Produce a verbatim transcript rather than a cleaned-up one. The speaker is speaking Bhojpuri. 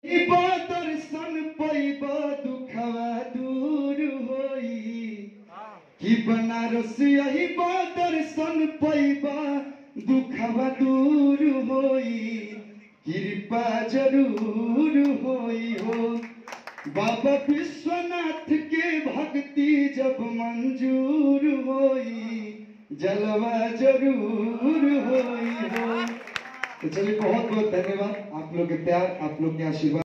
दर्शन पैबा दुखवा दूर होई कि बनारस यही दर्शन पैबा दुखवा दूर होई कृपा जरूर होई हो। बाबा विश्वनाथ के भक्ति जब मंजूर होई जलवा जरूर होई हो। तो चलिए बहुत बहुत धन्यवाद, आप लोग के प्यार, आप लोग के आशीर्वाद।